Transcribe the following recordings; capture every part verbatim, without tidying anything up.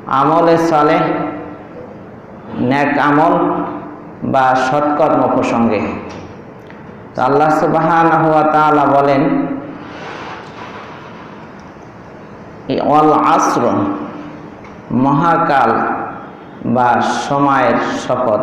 আমলে সালেহ, নেক আমল বা সৎকর্ম প্রসঙ্গে। তো আল্লাহ সুবহানাহু ওয়া তাআলা বলেন, ওয়াল আসর, মহাকাল বা সময়ের শপথ,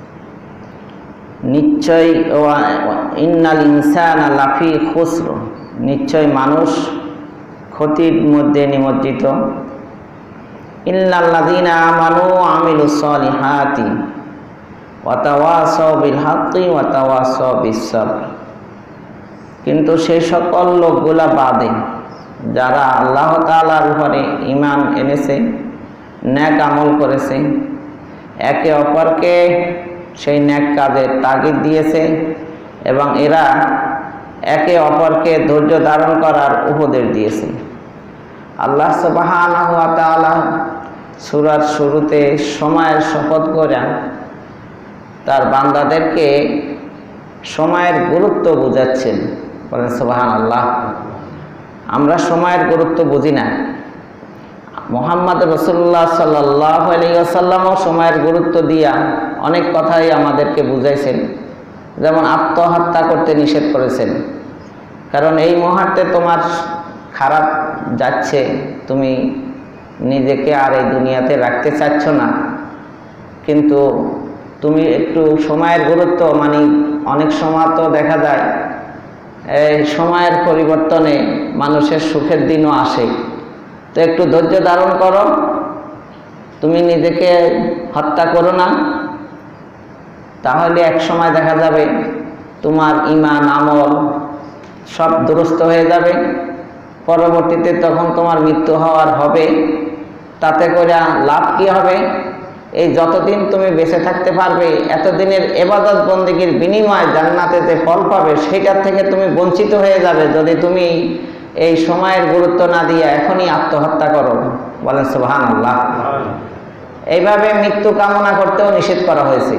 নিশ্চয় ইন্নাল ইনসানা লাফি খুসর, নিশ্চয় মানুষ ক্ষতির মধ্যে নিমজ্জিত। ইল্লাল্লাযীনা আমানু ওয়া আমিলুস সালিহাতি ওয়া তাওয়াসাউ বিল হাক্কি ওয়া তাওয়াসাউ বিস সাবর, কিন্তু সেই সকল লোকগুলা বাদে যারা আল্লাহ তাআলার উপরে ঈমান এনেছে, নেক আমল করেছে, একে অপরকে সেই নেক কাজের তাগিদ দিয়েছে এবং এরা একে অপরকে ধৈর্য ধারণ করার উপদেশ দিয়েছে। আল্লাহ সুবহানাহু ওয়া তাআলা সূরার শুরুতে সময়ের শপথ করে তার বান্দাদেরকে সময়ের গুরুত্ব বুঝাচ্ছেন। বলেন সুবহানাল্লাহ। আমরা সময়ের গুরুত্ব বুঝি না। মুহাম্মদ রাসূলুল্লাহ সাল্লাল্লাহু আলাইহি ওয়াসাল্লামও সময়ের গুরুত্ব দিয়া অনেক কথাই আমাদেরকে বুঝাইছেন। যেমন আত্মহত্যা করতে নিষেধ করেছেন, কারণ এই মুহূর্তে তোমার খারাপ যাচ্ছে, তুমি নিজেকে আর এই দুনিয়াতে রাখতে চাচ্ছ না, কিন্তু তুমি একটু সময়ের গুরুত্ব, মানে অনেক সময় তো দেখা যায় এই সময়ের পরিবর্তনে মানুষের সুখের দিনও আসে, তো একটু ধৈর্য ধারণ করো, তুমি নিজেকে হত্যা করো না, তাহলে এক সময় দেখা যাবে তোমার ঈমান আমল সব দুরস্ত হয়ে যাবে। পরবর্তীতে তখন তোমার মৃত্যু হওয়ার হবে, তাতে করে লাভ কি হবে? এই যতদিন তুমি বেঁচে থাকতে পারবে, এতদিনের ইবাদত বন্দেগীর বিনিময়ে জান্নাতে যে ফল পাবে সেটার থেকে তুমি বঞ্চিত হয়ে যাবে যদি তুমি এই সময়ের গুরুত্ব না দিয়ে এখনই আত্মহত্যা করো। বলেন সুবহানাল্লাহ। এইভাবে মৃত্যু কামনা করতেও নিষেধ করা হয়েছে,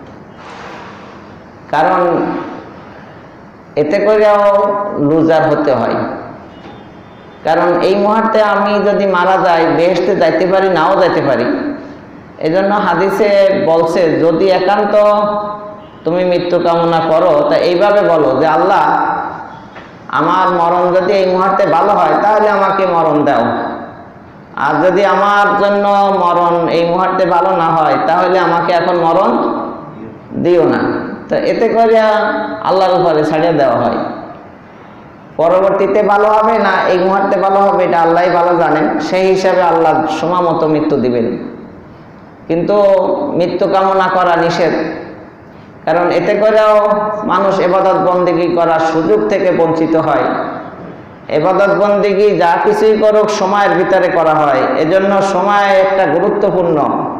কারণ এতে করেও লুজার হতে হয়। কারণ এই মুহূর্তে আমি যদি মারা যাই, বেহেশতে যাইতে পারি, নাও যাইতে পারি। এজন্য হাদিসে বলছে, যদি একান্ত তুমি মৃত্যু কামনা করো তা এইভাবে বলো যে আল্লাহ, আমার মরণ যদি এই মুহূর্তে ভালো হয় তাহলে আমাকে মরণ দাও, আর যদি আমার জন্য মরণ এই মুহূর্তে ভালো না হয় তাহলে আমাকে এখন মরণ দিও না। তো এতে করে আল্লাহর উপরে ছাড়িয়ে দেওয়া হয়। পরবর্তীতে ভালো হবে না এই মুহূর্তে ভালো হবে এটা আল্লাহই ভালো জানেন, সেই হিসাবে আল্লাহ সময় মতো মৃত্যু দিবেন। কিন্তু মৃত্যু কামনা করা নিষেধ, কারণ এতে করেও মানুষ ইবাদত বন্দেগী করার সুযোগ থেকে বঞ্চিত হয়। ইবাদত বন্দেগী যা কিছুই করুক সময়ের ভিতরে করা হয়, এজন্য সময় একটা গুরুত্বপূর্ণ।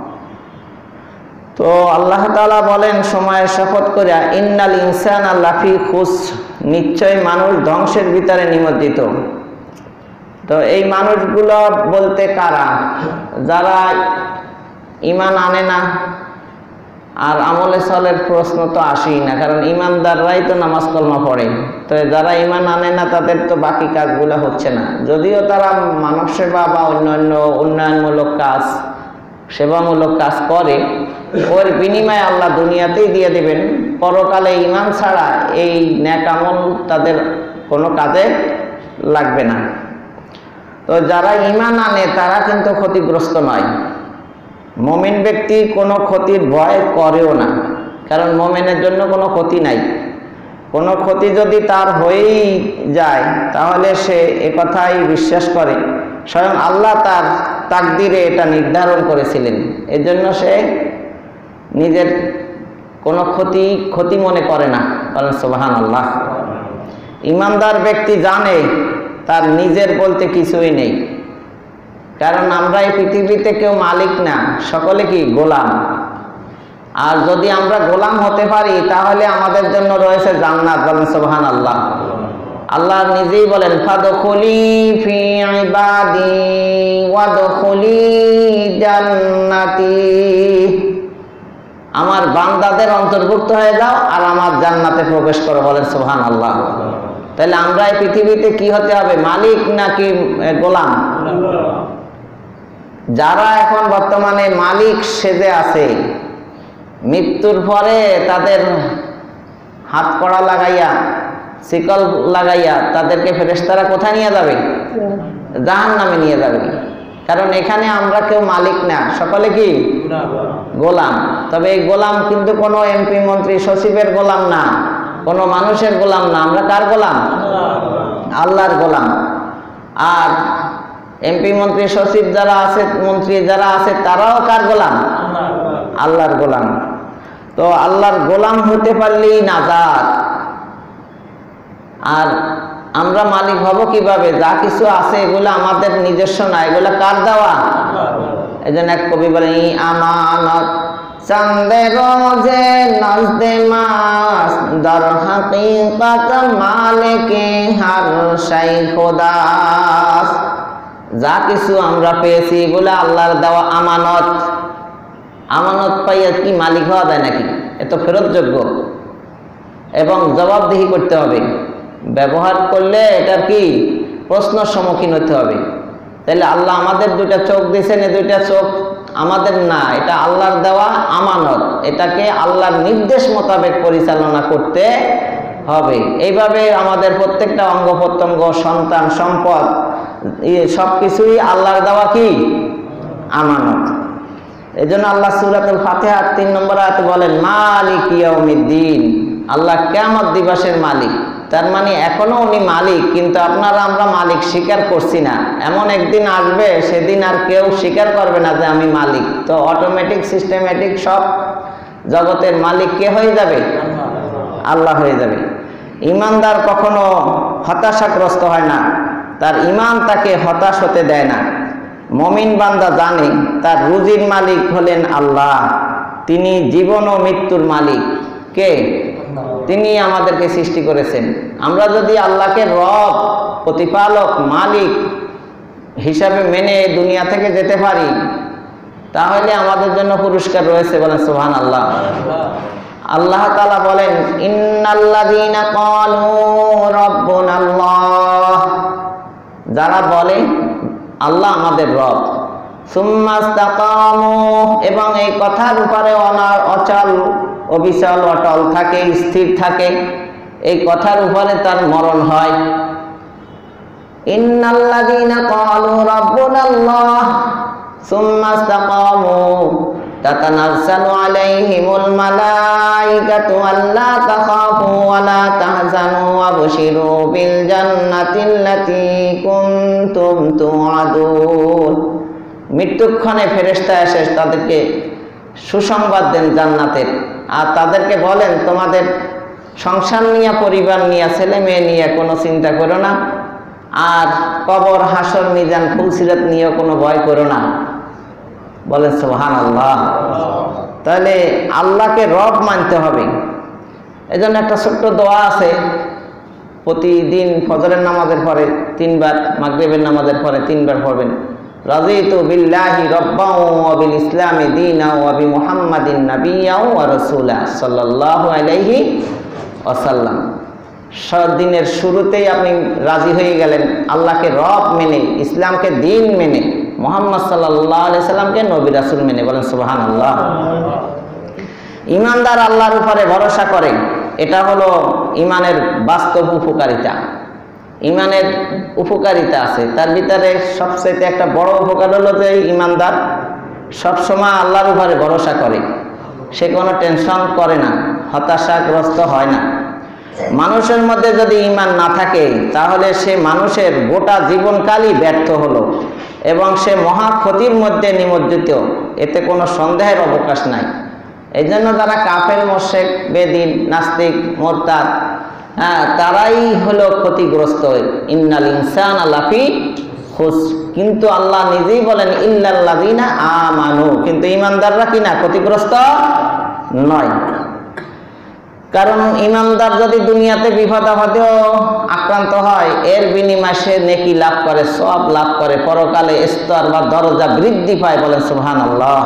তো আল্লাহ তাআলা বলেন সময়ের শপথ করে, ইন্নাল ইনসানা লাফি খুসর, নিশ্চয় মানুষ ধ্বংসের ভিতরে নিমজ্জিত। তো এই মানুষগুলো বলতে কারা? যারা ঈমান আনে না, আর আমলে সালের প্রশ্ন তো আসেই না, কারণ ঈমানদাররাই তো নামাজ কলমা পড়ে। তো যারা ঈমান আনে না তাদের তো বাকি কাজগুলো হচ্ছে না, যদিও তারা মানব সেবা বা অন্যান্য উন্নয়নমূলক কাজ, সেবামূলক কাজ করে, ওর বিনিময়ে আল্লাহ দুনিয়াতেই দিয়ে দেবেন। পরকালে ঈমান ছাড়া এই নেক আমল তাদের কোনো কাজে লাগবে না। তো যারা ঈমান আনে তারা কিন্তু ক্ষতিগ্রস্ত নয়। মুমিন ব্যক্তি কোনো ক্ষতির ভয় করেও না, কারণ মুমিনের জন্য কোনো ক্ষতি নাই। কোনো ক্ষতি যদি তার হয়েই যায় তাহলে সে একথাই বিশ্বাস করে স্বয়ং আল্লাহ তার তাকদিরে এটা নির্ধারণ করেছিলেন, এজন্য সে নিজের কোনো ক্ষতি ক্ষতি মনে করে না। বলেন সুবহানাল্লাহ। ঈমানদার ব্যক্তি জানে তার নিজের বলতে কিছুই নেই, কারণ আমরা এই পৃথিবীতে কেউ মালিক না, সকলে কি গোলাম। আর যদি আমরা গোলাম হতে পারি তাহলে আমাদের জন্য রয়েছে জান্নাত। বলেন সুবহানাল্লাহ। আল্লাহ নিজেই বলেন, ফাদখুলি ফি ইবাদি ওয়াদখুলি জান্নাতি, আমার বান্দাদের অন্তর্ভুক্ত হয়ে যাও আর আমার জান্নাতে প্রবেশ করো। বলেন সুবহানাল্লাহ। তাহলে আমরা এই পৃথিবীতে কি হতে হবে, মালিক নাকি গোলাম? যারা এখন বর্তমানে মালিক সেজে আছে, মৃত্যুর পরে তাদের হাত কড়া লাগাইয়া শিকল লাগাইয়া তাদেরকে ফেরেশতারা কোথায় নিয়ে যাবে? জাহান্নামে নিয়ে যাবে। কারণ এখানে আমরা কেউ মালিক না, সকলে কি গোলাম। তবে এই গোলাম কিন্তু কোনো এমপি মন্ত্রী সচিবের গোলাম না, কোনো মানুষের গোলাম না। আমরা কার গোলাম? আল্লাহর গোলাম। আর এমপি মন্ত্রী সচিব যারা আছে, মন্ত্রী যারা আছে, তারাও কার গোলাম? আল্লাহর গোলাম। তো আল্লাহর গোলাম হতে পারলেই নাজাত। আর আমরা মালিক হব কিভাবে? যা কিছু আছে এগুলো আমাদের নিজস্ব না, এগুলো কার দেওয়া? এই জন্য এক কবি বলেন, ই আমানত চান্দে রোজে নজদে মাস দর হাকিকত মালিকে হার শাই খোদাস। যা কিছু আমরা পেয়েছি এগুলো আল্লাহর দেওয়া আমানত। আমানত পাইয়া কি মালিক হওয়া যায় নাকি? এত ফেরতযোগ্য এবং জবাবদিহি করতে হবে। ব্যবহার করলে এটার কি প্রশ্নের সম্মুখীন হতে হবে। তাহলে আল্লাহ আমাদের দুইটা চোখ দিয়েছেন, এই দুইটা চোখ আমাদের না, এটা আল্লাহর দেওয়া আমানত। এটাকে আল্লাহর নির্দেশ মোতাবেক পরিচালনা করতে হবে। এইভাবে আমাদের প্রত্যেকটা অঙ্গ প্রত্যঙ্গ, সন্তান, সম্পদ, সব কিছুই আল্লাহর দেওয়া কি আমানত। এই জন্য আল্লাহ সূরাতুল ফাতিহা তিন নম্বর আয়াতে বলেন, মালিক ইয়াউমিদ্দিন, আল্লাহ কিয়ামত দিবসের মালিক। তার মানে এখনো উনি মালিক, কিন্তু আপনারা আমরা মালিক স্বীকার করছি না। এমন একদিন আসবে, সেদিন আর কেউ স্বীকার করবে না যে আমি মালিক। তো অটোমেটিক সিস্টেমেটিক সব জগতের মালিক কে হয়ে যাবে? আল্লাহ হয়ে যাবে। ঈমানদার কখনো হতাশাগ্রস্ত হয় না, তার ঈমান তাকে হতাশ হতে দেয় না। মুমিন বান্দা জানে তার রুজির মালিক হলেন আল্লাহ। তিনি জীবন ও মৃত্যুর মালিক। কে? তিনি আমাদেরকে সৃষ্টি করেছেন। আমরা যদি আল্লাহকে রব, প্রতিপালক, মালিক হিসাবে মেনে দুনিয়া থেকে যেতে পারি, তাহলে আমাদের জন্য পুরস্কার রয়েছে। বলেন সুবহানাল্লাহ। আল্লাহ তাআলা বলেন, ইন্নাল্লাযীনা ক্বালু রাব্বুনাল্লাহ, যারা বলে আল্লাহ আমাদের রব, সুম্মা ইসতাকামু, এবং এই কথার উপরে অনার অচল অবিচল অটল থাকে, স্থির থাকে, এই কথার উপরে তার মরণ হয়। ইন্নাল্লাযীনা ক্বালু রাব্বুনাল্লাহ সুম্মা ইসতাকামু তাতানাজ্জালু আলাইহিমুল মালাইকাতু আল্লা তাখাফু ওয়া লা তাহজানু ওয়াবশিরু বিল জান্নাতিল্লাতী কুনতুম তুআদুন। মৃত্যুক্ষণে ফেরেশতা এসে তাদেরকে সুসংবাদ দেন জান্নাতের, আর তাদেরকে বলেন তোমাদের সংসার নিয়ে, পরিবার নিয়ে, ছেলে মেয়ে নিয়ে কোনো চিন্তা করো না, আর কবর, হাসর, মিজান, ফুলসিরাত নিয়েও কোনো ভয় করো না। বলেন সুবহানাল্লাহ। তাহলে আল্লাহকে রব মানতে হবে। এই জন্য একটা ছোট্ট দোয়া আছে, প্রতিদিন ফজরের নামাজের পরে তিনবার, মাগরিবের নামাজের পরে তিনবার পড়বেন। রাযীতু বিল্লাহি রাব্বান ওয়া বিল ইসলামি দীনান ওয়া বি মুহাম্মাদিন নাবিয়্যান ওয়া রাসূলা সাল্লাল্লাহু আলাইহি ওয়াসাল্লাম। দিনের শুরুতেই আপনি রাজি হয়ে গেলেন আল্লাহকে রব মেনে, ইসলামকে দিন মেনে, মুহাম্মদ সাল্লাল্লাহু আলাইহি সাল্লামকে নবী রাসূল মেনে। বলেন সুবহানাল্লাহ। ঈমানদার আল্লাহর উপরে ভরসা করে, এটা হলো ঈমানের বাস্তব উপকারিতা। ঈমানের উপকারিতা আছে, তার ভিতরে সবচেয়ে একটা বড় উপকার হলো যে ঈমানদার সবসময় আল্লাহর উপরে ভরসা করে, সে কোনো টেনশন করে না, হতাশাগ্রস্ত হয় না। মানুষের মধ্যে যদি ঈমান না থাকে, তাহলে সে মানুষের গোটা জীবনকালই ব্যর্থ হলো এবং সে মহা ক্ষতির মধ্যে নিমজ্জিত, এতে কোনো সন্দেহের অবকাশ নাই। এই জন্য যারা কাফের, মুশরিক, বেদিন, নাস্তিক, মুরতাদ, হ্যাঁ, তারাই হলো ক্ষতিগ্রস্ত। ইন্নাল ইনসানা লাফি খুসর, কিন্তু আল্লাহ নিজেই বলেন ইল্লাল্লাযীনা আমানু, কিন্তু ঈমানদাররা কি না ক্ষতিগ্রস্ত নয়। কারণ ঈমানদার যদি দুনিয়াতে বিপদ আপদেও আক্রান্ত হয়, এর বিনিময়ে সে নেকি লাভ করে, সওয়াব লাভ করে, পরকালে স্তর বা দরজা বৃদ্ধি পায়। বলেন সুবহানাল্লাহ।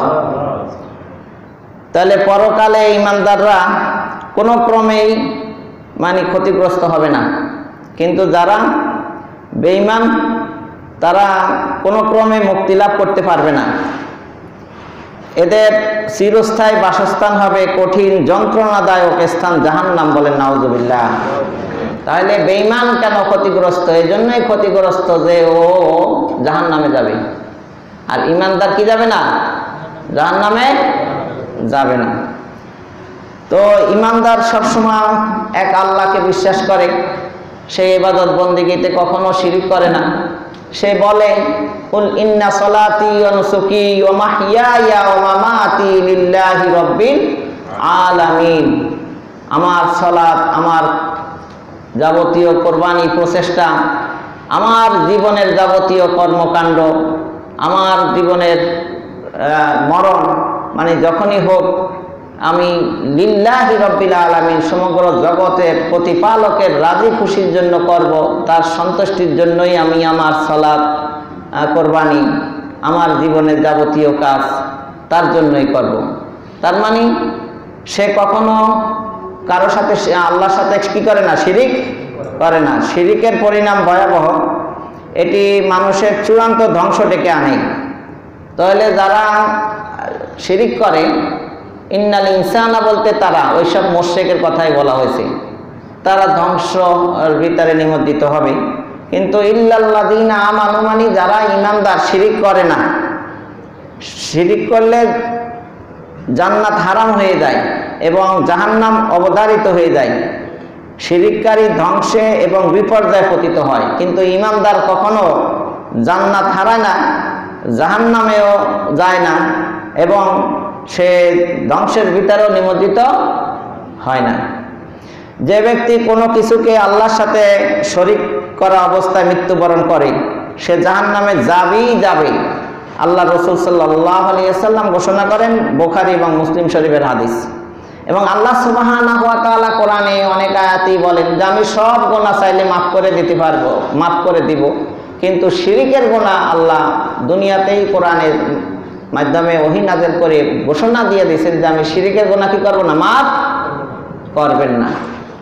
তাহলে পরকালে ঈমানদাররা কোনো ক্রমেই মানে ক্ষতিগ্রস্ত হবে না, কিন্তু যারা বেঈমান তারা কোনো ক্রমে মুক্তি লাভ করতে পারবে না। এদের চিরস্থায়ী বাসস্থান হবে কঠিন যন্ত্রণাদায়ক স্থান জাহান্নাম, বলেন নাউজুবিল্লাহ। তাহলে বেঈমান কেন ক্ষতিগ্রস্ত? এই জন্যই ক্ষতিগ্রস্ত যে ও জাহান্নামে যাবে, আর ঈমানদার কি যাবে না? জাহান্নামে যাবে না। তো ঈমানদার সবসময় এক আল্লাহকে বিশ্বাস করে, সে ইবাদত বন্দেগীতে কখনো শিরিক করে না। সে বলে কুল ইন্না সলাতি ওয়া নুসুকি ওয়া মাহইয়ায়া ওয়া মামাতি লিল্লাহি রাব্বিল আলামিন। আমার সালাত, আমার যাবতীয় কোরবানি প্রচেষ্টা, আমার জীবনের যাবতীয় কর্মকাণ্ড, আমার জীবনের মরণ মানে যখনই হোক আমি লিল্লাহি রাব্বিল আলামিন, সমগ্র জগতের প্রতিপালকের রাজি খুশির জন্য করব, তার সন্তুষ্টির জন্যই আমি আমার সালাত, কোরবানি, আমার জীবনের যাবতীয় কাজ তার জন্যই করব। তার মানে সে কখনো কারো সাথে, আল্লাহর সাথে কি করে না? শিরিক করে না। শিরিকের পরিণাম ভয়াবহ, এটি মানুষের চূড়ান্ত ধ্বংস ডেকে আনে। তাহলে যারা শিরিক করে, ইন্নাল ইনসানা বলতে তারা ওইসব মুশরিকের কথাই বলা হয়েছে, তারা ধ্বংসের ভিতরে নিমজ্জিত হবে। কিন্তু ইল্লাল্লাযীনা আমানু মানে যারা ঈমানদার, শিরিক করে না। শিরিক করলে জান্নাত হারাম হয়ে যায় এবং জাহান্নাম অবধারিত হয়ে যায়। শিরিককারী ধ্বংসে এবং বিপর্যয়ে পতিত হয়, কিন্তু ঈমানদার কখনো জান্নাত হারায় না, জাহান্নামেও যায় না এবং সে ধ্বংসের ভিতরেও নিমজ্জিত হয় না। যে ব্যক্তি কোনো কিছুকে আল্লাহর সাথে শরীক করা অবস্থায় মৃত্যুবরণ করে, সে জাহান্নামে যাবেই যাবে। আল্লাহ রাসূল সাল্লাল্লাহু আলাইহি ওয়াসাল্লাম ঘোষণা করেন, বুখারী এবং মুসলিম শরীফের হাদিস। এবং আল্লাহ সুবহানাহু ওয়া তাআলা কোরআনে অনেক আয়াতেই বলেন যে আমি সব গুনাহ চাইলে মাফ করে দিতে পারবো, মাফ করে দিব। কিন্তু শিরিকের গুনাহ আল্লাহ দুনিয়াতেই কোরআনের মাধ্যমে ওহী নাযিল করে ঘোষণা দিয়ে দিয়েছেন যে আমি শিরিকের গুনাহ কি করব না? মাফ করবেন না।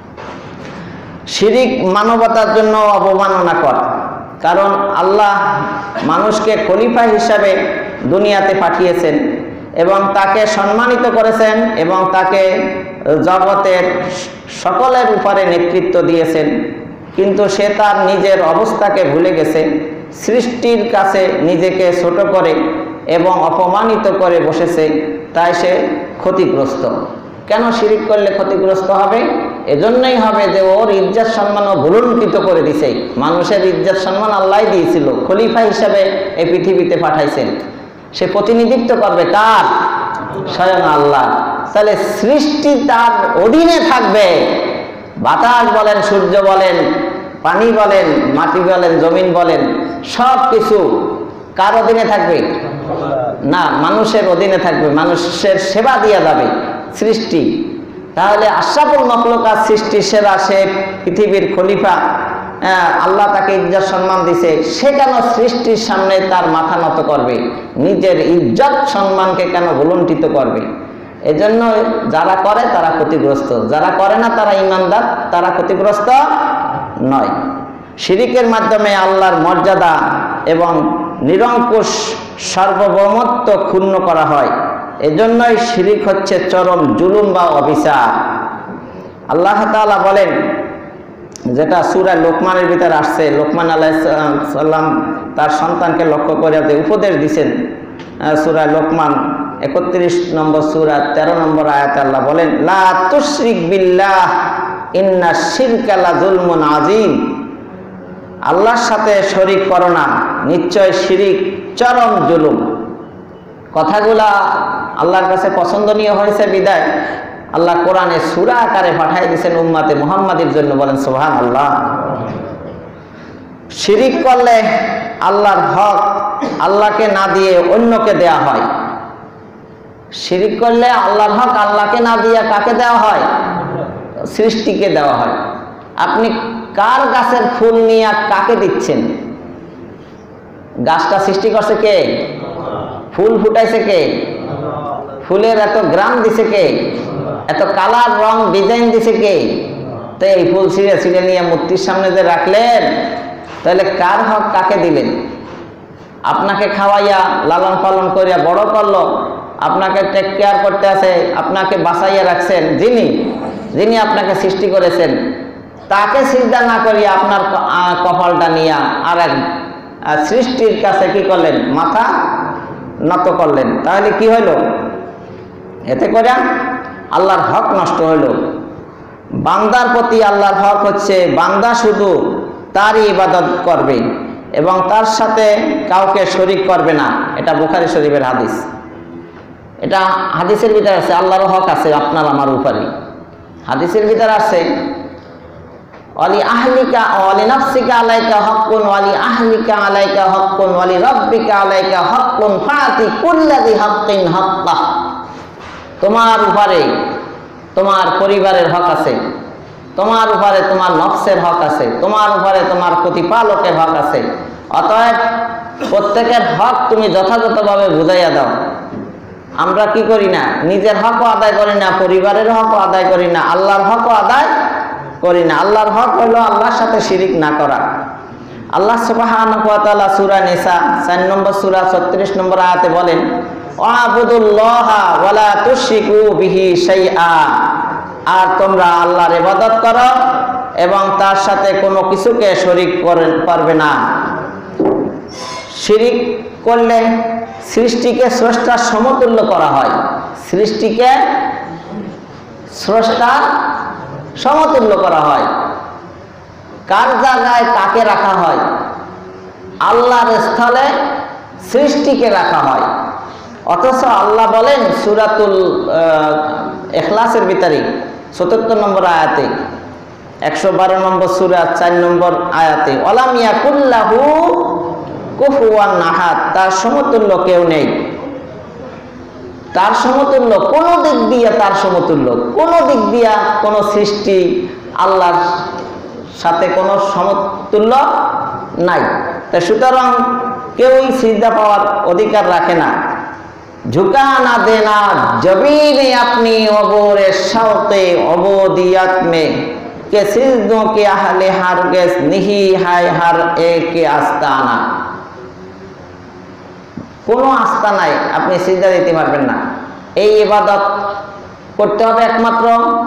শিরিক মানবতার জন্য অবমাননাকর, কারণ আল্লাহ মানুষকে খলিফা হিসাবে দুনিয়াতে পাঠিয়েছেন এবং তাকে সম্মানিত করেছেন এবং তাকে জগতের সকলের উপরে নেতৃত্ব দিয়েছেন। কিন্তু সে তার নিজের অবস্থাকে ভুলে গেছে, সৃষ্টির কাছে নিজেকে ছোট করে এবং অপমানিত করে বসেছে, তাই সে ক্ষতিগ্রস্ত। কেন শিরিক করলে ক্ষতিগ্রস্ত হবে? এজন্যই হবে যে ওর ইজ্জত সম্মানও ভুলুণ্ঠিত করে দিছে। মানুষের ইজ্জত সম্মান আল্লাহ দিয়েছিল, খলিফা হিসাবে এই পৃথিবীতে পাঠাইছেন। সে প্রতিনিধিত্ব করবে কার? স্বয়ং আল্লাহ। তাহলে সৃষ্টি তার অধীনে থাকবে। বাতাস বলেন, সূর্য বলেন, পানি বলেন, মাটি বলেন, জমিন বলেন, সব কিছু কার অধীনে থাকবে? না, মানুষের অধীনে থাকবে। মানুষের সেবা দিয়ে যাবে সৃষ্টি। তাহলে আশরাফুল মাখলুকাত, সৃষ্টির সেরা, সে পৃথিবীর খলিফা, আল্লাহ তাকে ইজ্জত সম্মান দিছে, সে কেন সৃষ্টির সামনে তার মাথা নত করবে? নিজের ইজ্জত সম্মানকে কেন ভুলুণ্ঠিত করবে? এজন্য যারা করে তারা ক্ষতিগ্রস্ত, যারা করে না তারা ঈমানদার, তারা ক্ষতিগ্রস্ত নয়। শিরিকের মাধ্যমে আল্লাহর মর্যাদা এবং নিরঙ্কুশ সার্বভৌমত্ব ক্ষুণ্ণ করা হয়। এজন্যই শিরিক হচ্ছে চরম জুলুম বা অবিচার। আল্লাহ তাআলা বলেন, যেটা সূরা লোকমানের ভিতরে আসছে, লোকমান আলাইহিস সালাম তার সন্তানকে লক্ষ্য করে যে উপদেশ দিয়েছেন, সূরা লোকমান একত্রিশ নম্বর সূরা তেরো নম্বর আয়াতে আল্লাহ বলেন, লা তুশরিক বিল্লাহ ইন্না শিরকা লা যুলমুন আযীম। আল্লাহর সাথে শরীক করো না, নিশ্চয় শিরিক চরম জুলুম। কথাগুলা আল্লাহর কাছে পছন্দনীয় হয়েছে বিদায় আল্লাহ কোরআনে সূরা আকারে পাঠিয়ে দিয়েছেন উম্মতে মুহাম্মাদের জন্য। বলেন সুবহানাল্লাহ। শিরিক করলে আল্লাহর হক আল্লাহকে না দিয়ে অন্যকে দেয়া হয়। শিরিক করলে আল্লাহর হক আল্লাহকে না দিয়ে কাকে দেওয়া হয়? সৃষ্টিকে দেওয়া হয়। আপনি কার গাছের ফুল নিয়ে কাকে দিচ্ছেন? গাছটা সৃষ্টি করছে কে? ফুল ফুটাইছে কে? ফুলের এত গ্রাম দিছে কে? এত কালার, রং, ডিজাইন দিছে কে? তো এই ফুল ছিঁড়ে ছিঁড়ে নিয়ে মূর্তির সামনে যে রাখলেন, তাহলে কার হক কাকে দিলেন? আপনাকে খাওয়াইয়া লালন পালন করিয়া বড় করলো, আপনাকে টেক কেয়ার করতে আছে, আপনাকে বাঁচাইয়া রাখছেন, যিনি যিনি আপনাকে সৃষ্টি করেছেন, তাকে সিজদা না করিয়া আপনার কপালটা নিয়া আর এক সৃষ্টির কাছে কি করলেন? মাথা নত করলেন। তাহলে কি হইল? এতে করে আল্লাহর হক নষ্ট হইল। বান্দার প্রতি আল্লাহর হক হচ্ছে বান্দা শুধু তারই ইবাদত করবে এবং তার সাথে কাউকে শরীক করবে না। এটা বুখারী শরীফের হাদিস। এটা হাদিসের ভিতরে আছে, আল্লাহর হক আছে আপনার আমার উপরে। হাদিসের ভিতরে আছে ওয়ালি আহলিকা ওয়ালি নাফসিকা আলাইকা হাক্কুন ওয়ালি আহলিকা আলাইকা হাক্কুন ওয়ালি রাব্বিকা আলাইকা হাক্কুন ফাতি কুল্লাযি হাক্কিন হাক্কাহ। তোমার উপরে তোমার পরিবারের হক আছে, তোমার উপরে তোমার নফসের হক আছে, তোমার উপরে তোমার প্রতিপালকের হক আছে। অতএব প্রত্যেকের হক তুমি যথাযথভাবে বুঝাইয়া দাও। আমরা কি করি না? নিজের হকও আদায় করি না, পরিবারের হকও আদায় করি না, আল্লাহর হকও আদায় করি না। আল্লাহর হক হলো আল্লাহর সাথে শিরিক না করা। আল্লাহ সুবহানাহু ওয়া তাআলা সূরা নিসা চার নম্বর সূরা ছত্রিশ নম্বর আয়াতে বলেন, ওয়াবুদুল্লাহা ওয়ালা তুশরিকু বিহি শাইআ। আর তোমরা আল্লাহর ইবাদত করো এবং তার সাথে কোনো কিছুকে শরীক করবে না। শিরিক করলে সৃষ্টিকে স্রষ্টার সমতুল্য করা হয়। সৃষ্টিকে স্রষ্টার সমতুল্য করা হয়। কার জায়গায় কাকে রাখা হয়? আল্লাহর স্থলে সৃষ্টিকে রাখা হয়। অথচ আল্লাহ বলেন সূরাতুল ইখলাসের ভিতরে সত্তর নম্বর আয়াতে, একশো বারো নম্বর সূরা চার নম্বর আয়াতে, ওয়ালাম ইয়াকুল্লাহু কুফুয়ান আহাদ। তার সমতুল্য কেউ নেই। তার সমতুল্য কোনো দিক দিয়ে, তার সমতুল্য কোনো দিক দিয়া কোনো সৃষ্টি আল্লাহর সাথে কোনো সমতুল্য নাই। তা সুতরাং কেউই সিজদা পাওয়ার অধিকার রাখে না। ঝুঁকা না দেনা জবিনে আপনি অবরে সাউতে অবদিয়াত মে কে সিজদোं के अहले हरगिज़ नहीं है हर एक के आस्ताना। কোনো আস্থা নাই, আপনি সিজদা দিতে পারবেন না। এই ইবাদত করতে হবে একমাত্র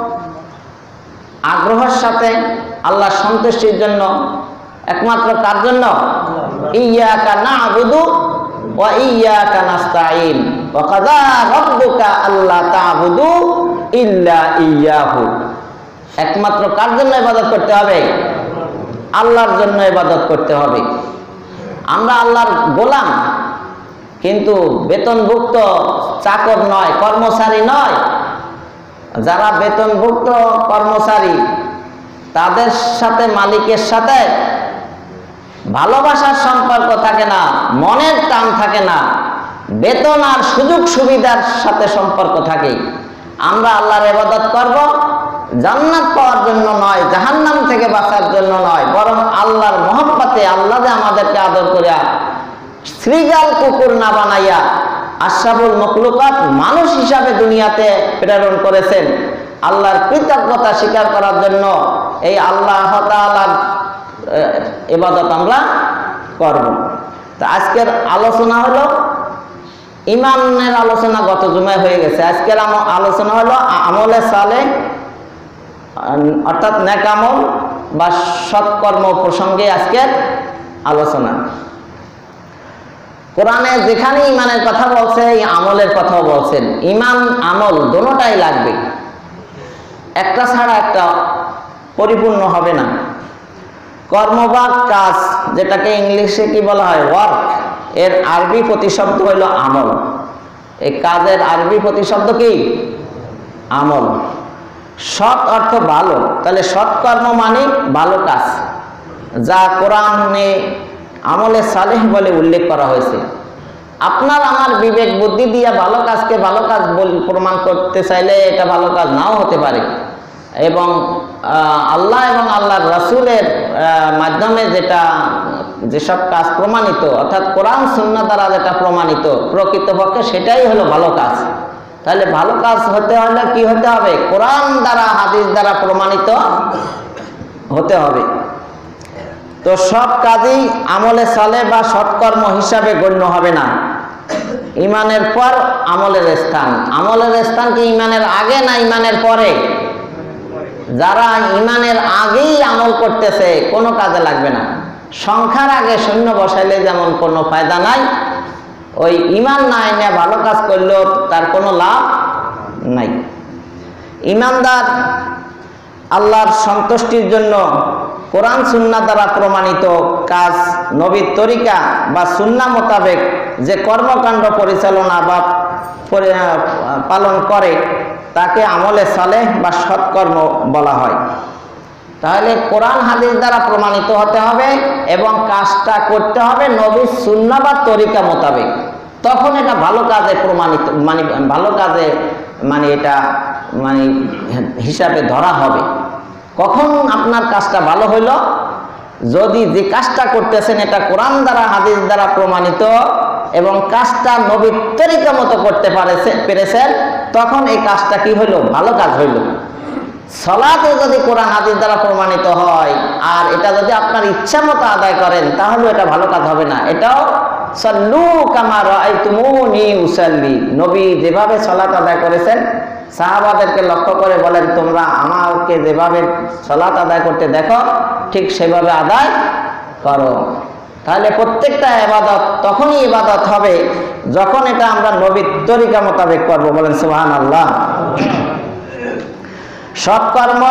আগ্রহের সাথে, আল্লাহর সন্তুষ্টির জন্য। একমাত্র কার জন্য? ইয়্যাকা না'বুদু ওয়া ইয়্যাকা নাস্তাঈন ওয়া কাযা রাব্বুকা আল্লা তা'বুদু ইল্লা ইয়্যাহু। একমাত্র কার জন্য ইবাদত করতে হবে? আল্লাহর জন্য ইবাদত করতে হবে। আমরা আল্লাহর গোলাম, কিন্তু বেতনভুক্ত চাকর নয়, কর্মচারী নয়। যারা বেতনভুক্ত কর্মচারী, তাদের সাথে মালিকের সাথে ভালোবাসার সম্পর্ক থাকে না, মনের টান থাকে না, বেতন আর সুযোগ সুবিধার সাথে সম্পর্ক থাকে। আমরা আল্লাহর ইবাদত করব জান্নাত পাওয়ার জন্য নয়, জাহান্নাম থেকে বাঁচার জন্য নয়, বরং আল্লাহর মহব্বতে, আল্লাহ যে আমাদেরকে আদর করিয়া শ্রীগাল কুকুর না বানাইয়া আশরাফুল মখলুকাত মানুষ হিসাবে দুনিয়াতে প্রেরণ করেছেন, আল্লাহর কৃতজ্ঞতা স্বীকার করার জন্য এই আল্লাহ তাআলার ইবাদত আমরা করব। তো আজকের আলোচনা হলো ঈমানের আলোচনা, গত জুমায় হয়ে গেছে। আজকের আলোচনা হলো আমলে সালেহ, অর্থাৎ নেক আমল বা সৎকর্ম প্রসঙ্গে আজকের আলোচনা। কোরআনে যেখানে ঈমানের কথা বলছে, এই আমলের কথাও বলছেন। ঈমান আমল দুটোটাই লাগবে, একটা ছাড়া একটা পরিপূর্ণ হবে না। কর্ম বা কাজ, যেটাকে ইংলিশে কি বলা হয়? ওয়ার্ক, এর আরবি প্রতিশব্দ হইল আমল। এই কাজের আরবি প্রতিশব্দ কি? আমল। সৎ অর্থ ভালো, তাহলে সৎকর্ম মানে ভালো কাজ, যা কোরআনে আমলে সালেহ বলে উল্লেখ করা হয়েছে। আপনার আমার বিবেক বুদ্ধি দিয়া ভালো কাজকে ভালো কাজ প্রমাণ করতে চাইলে এটা ভালো কাজ নাও হতে পারে, এবং আল্লাহ এবং আল্লাহর রাসূলের মাধ্যমে যেটা যেসব কাজ প্রমাণিত, অর্থাৎ কোরআন সুন্নাহ দ্বারা যেটা প্রমাণিত, প্রকৃতপক্ষে সেটাই হলো ভালো কাজ। তাহলে ভালো কাজ হতে হলে কি হতে হবে? কোরআন দ্বারা, হাদিস দ্বারা প্রমাণিত হতে হবে। তো সব কাজই আমলে সালে বা সৎকর্ম হিসাবে গণ্য হবে না। ইমানের পর আমলের স্থান, আমলের স্থান কি ইমানের আগে না ইমানের পরে? যারা ইমানের আগেই আমল করতেছে কোনো কাজে লাগবে না। সংখ্যার আগে শূন্য বসাইলে যেমন কোনো ফায়দা নাই, ওই ইমান না এনে ভালো কাজ করলেও তার কোনো লাভ নাই। ইমানদার আল্লাহর সন্তুষ্টির জন্য কোরআন সুন্নাহ দ্বারা প্রমাণিত কাজ, নবীর তরিকা বা সুন্নাহ মোতাবেক যে কর্মকাণ্ড পরিচালনা বা পালন করে তাকে আমলে সালেহ বা সৎকর্ম বলা হয়। তাহলে কোরআন হাদিস দ্বারা প্রমাণিত হতে হবে এবং কাজটা করতে হবে নবীর সুন্নাহ বা তরিকা মোতাবেক, তখন এটা ভালো কাজে প্রমাণিত, মানে ভালো কাজে মানে এটা মানে হিসাবে ধরা হবে। কখন আপনার কাজটা ভালো হইল? যদি যে কাজটা করতেছেন এটা কোরআন দ্বারা হাদিস দ্বারা প্রমাণিত এবং কাজটা নবীর তরিকা মতো করতে পেরেছেন, তখন এই কাজটা কি হইল? ভালো কাজ হইল। সালাতে যদি কোরআন হাদিস দ্বারা প্রমাণিত হয় আর এটা যদি আপনার ইচ্ছা মতো আদায় করেন তাহলে এটা ভালো কাজ হবে না। এটাও সাল্লু কামা রাআইতুমুনি উসাল্লি, নবী যেভাবে সালাত আদায় করেছেন সাহাবাদেরকে লক্ষ্য করে বলেন, তোমরা আমাকে যেভাবে সালাত আদায় করতে দেখো ঠিক সেভাবে আদায় করো। তাহলে প্রত্যেকটা ইবাদত তখনই ইবাদত হবে যখন এটা আমরা নবীর তরিকা মোতাবেক করবো। বলেন সুবহানাল্লাহ। সৎকর্ম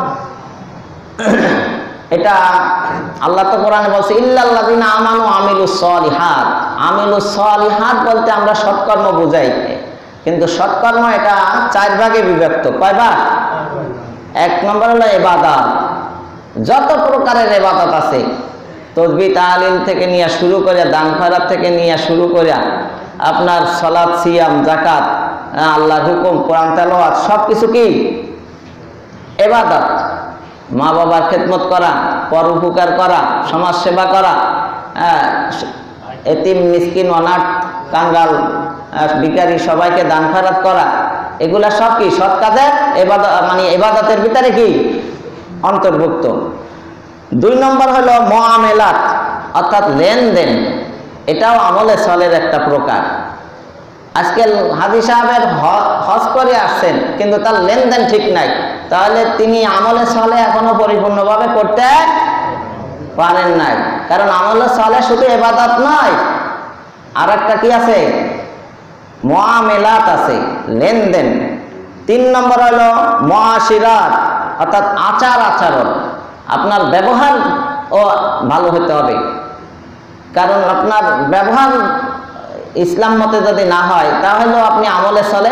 এটা আল্লাহ তো কোরআনে বলছে ইল্লাল্লাযিনা আমানু আমিলুস সলিহাত। আমিলুস সলিহাত বলতে আমরা সৎকর্ম বুঝাই, কিন্তু সৎকর্ম এটা চার ভাগে বিভক্ত। কয় ভাগ? এক নম্বর হলো ইবাদত। যত প্রকারের ইবাদত আছে, তাসবিহ তাহলিল থেকে নিয়ে শুরু করে, দান খয়রাত থেকে নিয়ে শুরু করে আপনার সালাত, সিয়াম, যাকাত, আল্লাহর হুকুম, কোরআন তেলাওয়াত, সব কিছু কি ইবাদত। মা বাবার খেদমত করা, পর উপকার করা, সমাজ সেবা করা, এতিম মিসকিন অনাথ কাঙ্গাল ভিখারি সবাইকে দান খয়রাত করা, এগুলা সব কি সৎ কাজের ইবাদত, মানে ইবাদতের ভিতরে কি অন্তর্ভুক্ত। দুই নম্বর হলো মুআমালাত, অর্থাৎ লেনদেন। এটাও আমলে সলের একটা প্রকার। আজকে হাজী সাহেবের হজ করে আসছেন কিন্তু তার লেনদেন ঠিক নাই, তাহলে তিনি আমলে সলে এখনো পরিপূর্ণভাবে করতে পারেন নাই। কারণ আমলে সলে শুধু ইবাদত নয়, আর একটা কি আছে? মুআমালাত আছে, লেনদেন। তিন নম্বর হলো মুআশিরাত, অর্থাৎ আচার আচরণ। আপনার ব্যবহার ও ভালো হতে হবে, কারণ আপনার ব্যবহার ইসলাম মতে যদি না হয় তাহলেও আপনি আমলে সলে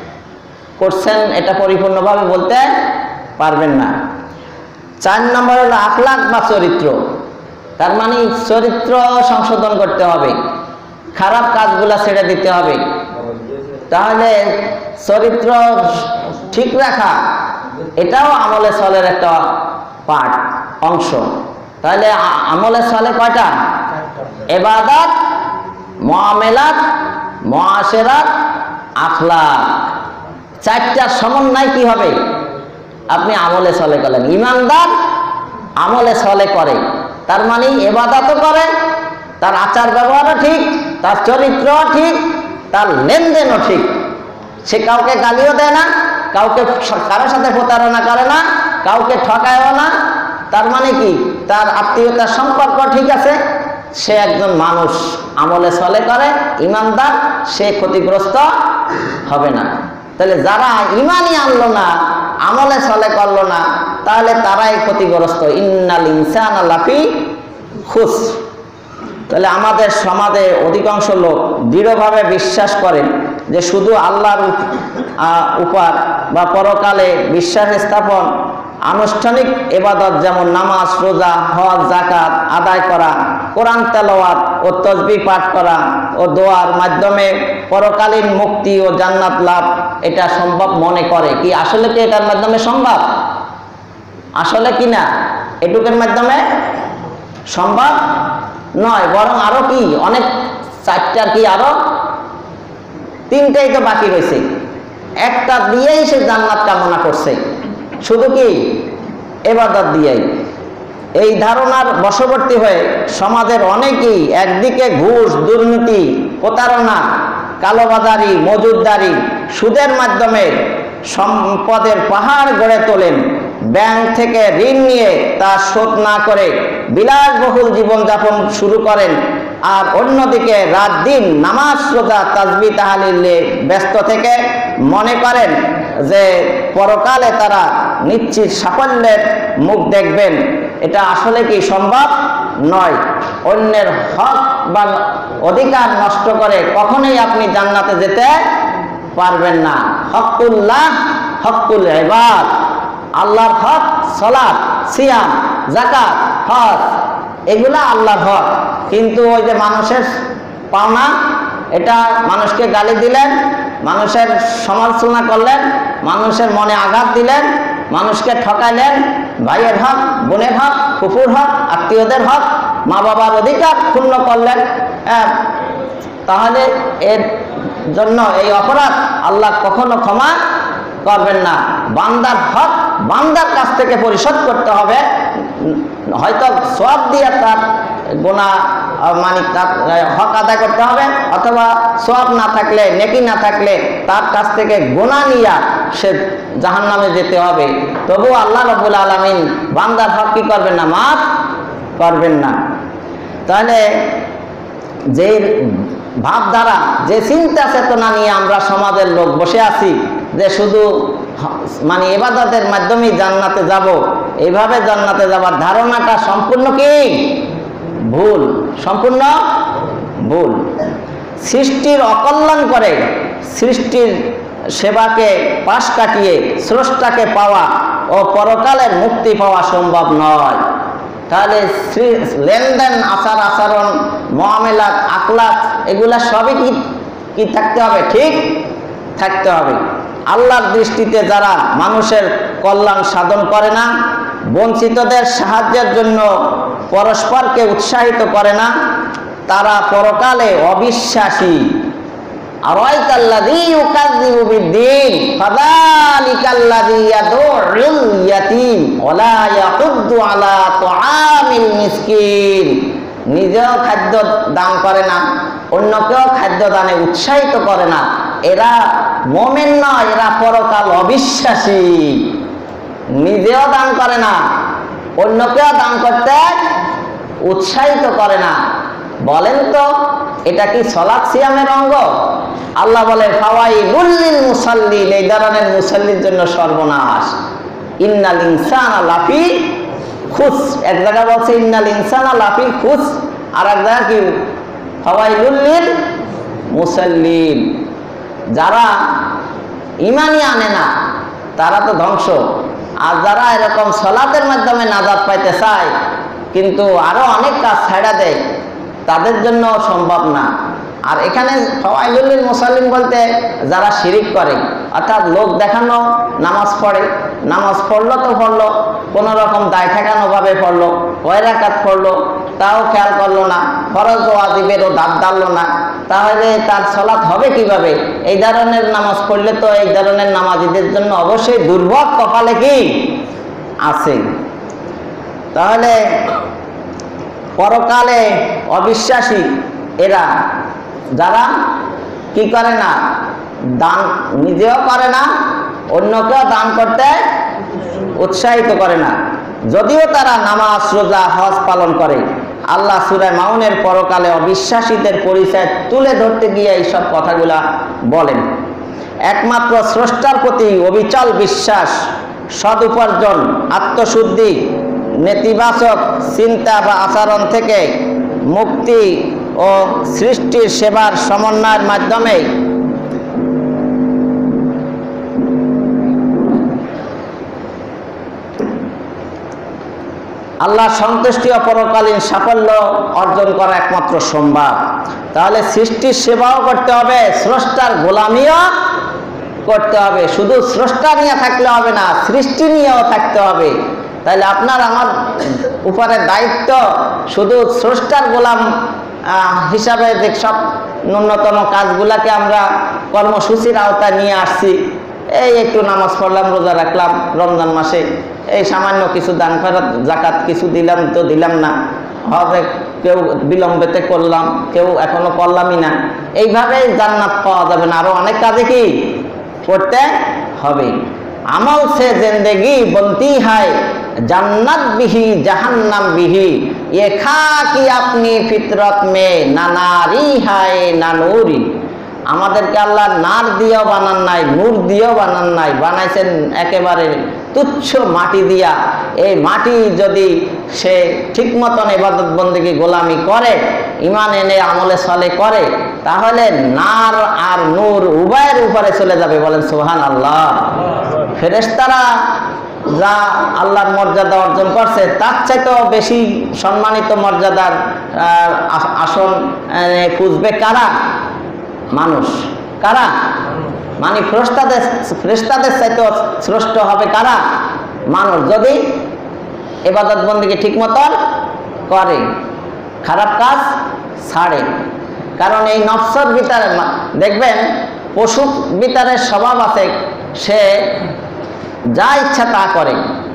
করছেন এটা পরিপূর্ণভাবে বলতে পারবেন না। চার নম্বর হলো আখলাক বা চরিত্র, তার মানে চরিত্র সংশোধন করতে হবে, খারাপ কাজগুলা ছেড়ে দিতে হবে। তাহলে চরিত্র ঠিক রাখা এটাও আমলে সলের একটা পার্ট, অংশ। তাহলে আমলে সলে কয়টা? ইবাদত, মুআমালাত, মুআশিরাত, আখলাক। চারটার সমন্বয় কি হবে? আপনি আমলে সলে করলেন। ইমানদার আমলে সলে করে, তার মানে ইবাদতও করে, তার আচার ব্যবহারও ঠিক, তার চরিত্র ঠিক, তার লেনদেনও ঠিক। সে কাউকে গালিও দেয় না, কাউকে কারোর সাথে প্রতারণা করে না, কাউকে ঠকায়ও না। তার মানে কি? তার আত্মীয়তার সম্পর্ক ঠিক আছে, সে একজন মানুষ আমলে সলে করে, ইমানদার, সে ক্ষতিগ্রস্ত হবে না। তাহলে যারা ইমানই আনলো না, আমলে সলে করলো না, তাহলে তারাই ক্ষতিগ্রস্ত। ইন্নাল ইনসানা লাফি খুসর। তাহলে আমাদের সমাজে অধিকাংশ লোক দৃঢ়ভাবে বিশ্বাস করেন যে শুধু আল্লাহর উপর বা পরকালে বিশ্বাস স্থাপন, আনুষ্ঠানিক ইবাদত যেমন নামাজ, রোজা, হজ, যাকাত আদায় করা, কোরআন তেলাওয়াত ও তাসবিহ পাঠ করা ও দোয়ার মাধ্যমে পরকালীন মুক্তি ও জান্নাত লাভ, এটা সম্ভব মনে করে। কি আসলে কি এটার মাধ্যমে সম্ভব? আসলে কি না, এটুকের মাধ্যমে সম্ভব নয়, বরং আরো কি অনেক, চারটার কি আরো তিনটাই তো বাকি রয়েছে। একটা দিয়েই সে জান্নাত কামনা করছে, শুধু কি ইবাদত দিয়েই। এই ধারণার বশবর্তী হয়ে সমাজের অনেকেই একদিকে ঘুষ, দুর্নীতি, প্রতারণা, কালোবাজারি, মজুদদারি, সুদের মাধ্যমে সম্পদের পাহাড় গড়ে তোলেন। ব্যাংক থেকে ঋণ নিয়ে তা শোধ না করে বিলাসবহুল জীবনযাপন শুরু করেন। আর অন্যদিকে রাত দিন নামাজ, রোজা, তাসবিহ, তাহলিলে ব্যস্ত থেকে মনে করেন যে পরকালে তারা নিশ্চিত সাফল্যের মুখ দেখবেন। এটা আসলে কি সম্ভব নয়। অন্যের হক বা অধিকার নষ্ট করে কখনোই আপনি জান্নাতে যেতে পারবেন না। হকুল্লাহ, হকুল ইবাদ, আল্লাহর হক, সালাত, সিয়াম, যাকাত, হজ, এগুলা আল্লাহর হক। কিন্তু ওই যে মানুষের পাওনা, এটা মানুষকে গালি দিলেন, মানুষের সমালোচনা করলেন, মানুষের মনে আঘাত দিলেন, মানুষকে ঠকাইলেন, ভাইয়ের হক, বোনের হক, ফুফুর হক, আত্মীয়দের হক, মা বাবার অধিকার ক্ষুণ্ণ করলেন। হ্যাঁ, তাহলে এর জন্য এই অপরাধ আল্লাহ কখনো ক্ষমা করবেন না। বান্দার হক বান্দার কাছ থেকে পরিশোধ করতে হবে। হয়তো সওয়াব দিয়ে তার গুনাহ মানে তার হক আদায় করতে হবে, অথবা সওয়াব না থাকলে, নেকি না থাকলে তার কাছ থেকে গুনাহ নিয়ে সে জাহান্নামে যেতে হবে। তবু আল্লাহ রাব্বুল আলামিন বান্দার হক কি করবেন না? মাফ করবেন না। তাহলে যে ভাবধারা, যে চিন্তা চেতনা নিয়ে আমরা সমাজের লোক বসে আছি যে শুধু মানে ইবাদতের মাধ্যমেই জান্নাতে যাব, এইভাবে জান্নাতে যাবার ধারণাটা সম্পূর্ণ কি ভুল, সম্পূর্ণ ভুল। সৃষ্টির অকল্যাণ করে সৃষ্টির সেবাকে পাশ কাটিয়ে স্রষ্টাকে পাওয়া ও পরকালের মুক্তি পাওয়া সম্ভব নয়। তাহলে লেনদেন, আচার আচরণ, মুআমালাত, আখলাক, এগুলা সবই কি কি থাকতে হবে? ঠিক থাকতে হবে। আল্লাহর দৃষ্টিতে যারা মানুষের কল্যাণ সাধন করে না, বঞ্চিতদের সাহায্যের জন্য পরস্পরকে উৎসাহিত করে না, তারা পরকালে অবিশ্বাসী। আরাইতাল্লাযী ইউকাযযিবু বিদ্দীন ফাযালিকাল্লাযী ইয়াদউল ইয়াতীম ওয়া লা ইয়াহুদ্দু আলা তুআমিল মিসকিন। নিজেও খাদ্য দান করে না, অন্যকেও খাদ্য দানে উৎসাহিত করে না, এরা মুমিন নয়, এরা পরকাল অবিশ্বাসী। নিজেও দান করে না, অন্যকেও দান করতে উৎসাহিত করে না। বলেন তো এটা কি সালাত সিয়ামের অঙ্গ? আল্লাহ বলে ফাওয়াইলুল লিল মুসাল্লিন, এই ধরনের মুসাল্লির জন্য সর্বনাশ। ইন্নাল ইনসানা লাফি খুস, এক জায়গায় বলছে ইন্নাল ইনসানা লাফি খুস, আর এক জায়গায় কি ফাওয়াইলুল লিল মুসাল্লিন। যারা ঈমানই আনে না তারা তো ধ্বংস, আর যারা এরকম সালাতের মাধ্যমে নাজাত পাইতে চায় কিন্তু আরো অনেক কাজ ছাড়া দেয়, তাদের জন্য সম্ভব না। আর এখানে ফাওয়াইলুল লিল মুসাল্লিন বলতে যারা শিরিক করে, অর্থাৎ লোক দেখানো নামাজ পড়ে, নামাজ পড়লো তো পড়লো, কোনো রকম দায় ঠেকানো ভাবে পড়লো, কয় রাকাত পড়লো তাও খেয়াল করলো না, ফরজ ওয়াজিবেরও দাঁত দাঁড়লো না, তাহলে তার সালাত হবে কিভাবে? এই ধরনের নামাজ পড়লে তো এই ধরনের নামাজীদের জন্য অবশ্যই দুর্ভোগ কপালে কি আছে। তাহলে পরকালে অবিশ্বাসী এরা, যারা কি করে না, দান নিজেও করে না, অন্যকেও দান করতে উৎসাহিত করে না, যদিও তারা নামাজ, রোজা, হজ পালন করে। আল্লাহ সূরা মাউনের পরকালে অবিশ্বাসীদের পরিচয় তুলে ধরতে গিয়ে এইসব কথাগুলা বলেন। একমাত্র স্রষ্টার প্রতি অবিচল বিশ্বাস, সদ উপার্জন, আত্মশুদ্ধি, নেতিবাচক চিন্তা বা আচরণ থেকে মুক্তি ও সৃষ্টির সেবার সমন্বয়ের মাধ্যমে আল্লাহ সন্তুষ্টি ও পরকালীন সাফল্য অর্জন করা একমাত্র সম্ভব। তাহলে সৃষ্টির সেবাও করতে হবে, স্রষ্টার গোলামিও করতে হবে। শুধু স্রষ্টা নিয়ে থাকলে হবে না, সৃষ্টি নিয়েও থাকতে হবে। তাহলে আপনার আমার উপরে দায়িত্ব শুধু স্রষ্টার গোলাম হিসাবে যে সব ন্যূনতম কাজগুলাকে আমরা কর্মসূচির আওতায় নিয়ে আসছি, এই একটু নামাজ পড়লাম, রোজা রাখলাম রমজান মাসে, এই সামান্য কিছু দান খয়রাত জাকাত কিছু দিলাম তো দিলাম না, হজে কেউ বিলম্বেতে করলাম, কেউ এখনো করলামই না, এইভাবে জান্নাত পাওয়া যাবে না, আরো অনেক কাজে কি করতে হবে। আমল সে জিंदगी बनती है जन्नत भी जहन्नम भी, ये खाकी अपनी फितरत में ना नारी है ना नूरी। আমাদেরকে আল্লাহ নার দিয়েও বানান নাই, নূর দিয়েও বানান নাই, বানাইছেন একেবারে তুচ্ছ মাটি দিয়া। এই মাটি যদি সে ঠিক মতন ইবাদত বন্দেগী গোলামি করে, ইমান এনে আমলে সলে করে, তাহলে নার আর নূর উভয়ের উপরে চলে যাবে। বলেন সুবহানাল্লাহ। ফেরেশতারা যা আল্লাহর মর্যাদা অর্জন করছে তার চাইতেও বেশি সম্মানিত মর্যাদার আসন খুঁজবে কারা? মানুষ। কারা? মানে ফেরেশতাদের ফেরেশতাদের চাইতেও শ্রেষ্ঠ হবে কারা? মানুষ, যদি ইবাদত বন্দেগী ঠিক মতন করে, খারাপ কাজ ছাড়ে। কারণ এই নফসের ভিতরে দেখবেন পশু ভিতরে স্বভাব আছে, সে যা ইচ্ছা তা করে,